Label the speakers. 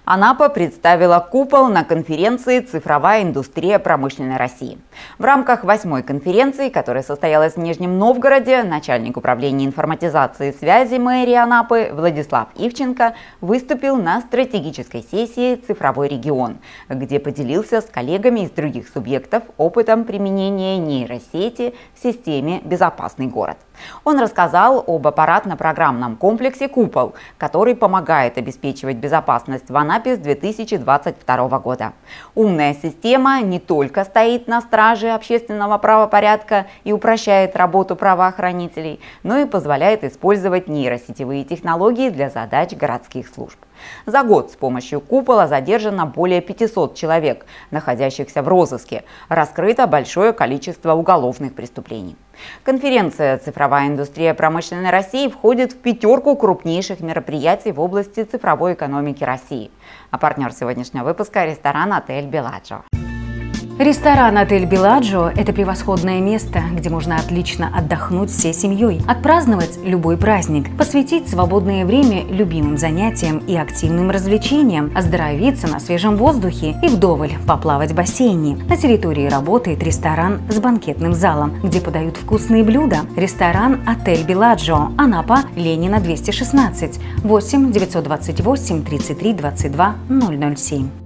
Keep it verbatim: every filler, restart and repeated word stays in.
Speaker 1: Анапа представила купол на конференции «Цифровая индустрия промышленной России». В рамках восьмой конференции, которая состоялась в Нижнем Новгороде, начальник управления информатизации и связи мэрии Анапы Владислав Ивченко выступил на стратегической сессии «Цифровой регион», где поделился с коллегами из других субъектов опытом применения нейросети в системе «Безопасный город». Он рассказал об аппаратно-программном комплексе «Купол», который помогает обеспечивать безопасность в Анапе с две тысячи двадцать второго года. Умная система не только стоит на страже общественного правопорядка и упрощает работу правоохранителей, но и позволяет использовать нейросетевые технологии для задач городских служб. За год с помощью «Купола» задержано более пятисот человек, находящихся в розыске. Раскрыто большое количество уголовных преступлений. Конференция «Цифровая индустрия промышленной России» входит в пятерку крупнейших мероприятий в области цифровой экономики России. А партнер сегодняшнего выпуска – ресторан «Отель Белладжо».
Speaker 2: Ресторан «Отель Белладжо» – это превосходное место, где можно отлично отдохнуть всей семьей, отпраздновать любой праздник, посвятить свободное время любимым занятиям и активным развлечениям, оздоровиться на свежем воздухе и вдоволь поплавать в бассейне. На территории работает ресторан с банкетным залом, где подают вкусные блюда. Ресторан «Отель Белладжо», Анапа, Ленина, двести шестнадцать, восемь девятьсот двадцать восемь тридцать три двадцать два ноль ноль семь.